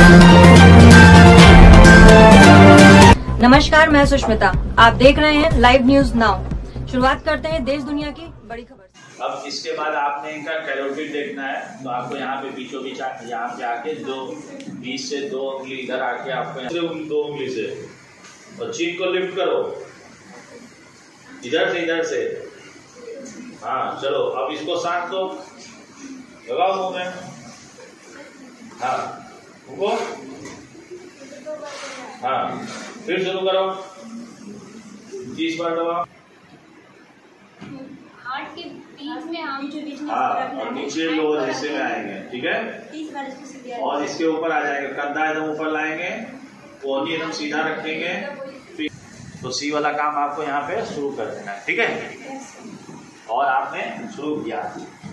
नमस्कार, मैं सुष्मिता। आप देख रहे हैं लाइव न्यूज नाउ। शुरुआत करते हैं देश दुनिया की बड़ी खबर से। अब इसके बाद आपने इनका कैरोटिड देखना है, तो आपको यहाँ पे बीचों बीच यहाँ पे आके बीच से 2 उंगली इधर आके आपको 2 उंगली से और चीन को लिफ्ट करो इधर से। हाँ चलो, अब इसको सांस दो, लगाओ मुंह में। हाँ रुको, हाँ फिर शुरू करो, 30 बार दबाओ। हार्ट के बीच में आम जो बीच में और नीचे लोअर हिस्से में आएंगे, ठीक है। 30 बार इसको सीधे और इसके ऊपर आ जाएंगे, कंधा एकदम ऊपर लाएंगे, कोहनी एकदम सीधा रखेंगे। तो सी वाला काम आपको यहाँ पे शुरू कर देना है, ठीक है। और आपने शुरू किया।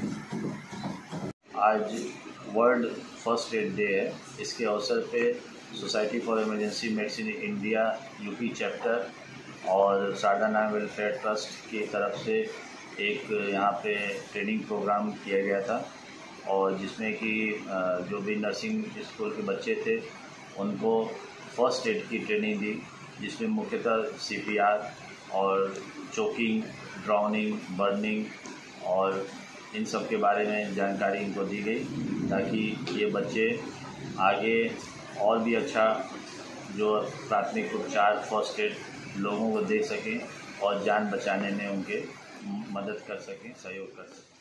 आज वर्ल्ड फर्स्ट एड डे है। इसके अवसर पे society for emergency medicine India UP chapter और साधना वेलफेयर ट्रस्ट की तरफ से एक यहाँ पे ट्रेनिंग प्रोग्राम किया गया था, और जिसमें कि जो भी नर्सिंग स्कूल के बच्चे थे उनको फर्स्ट एड की ट्रेनिंग दी, जिसमें मुख्यतः सीपीआर और चोकिंग, ड्राउनिंग, बर्निंग और इन सब के बारे में जानकारी इनको दी गई, ताकि ये बच्चे आगे और भी अच्छा जो प्राथमिक उपचार फर्स्ट एड लोगों को दे सकें और जान बचाने में उनके मदद कर सकें, सहयोग कर सकें।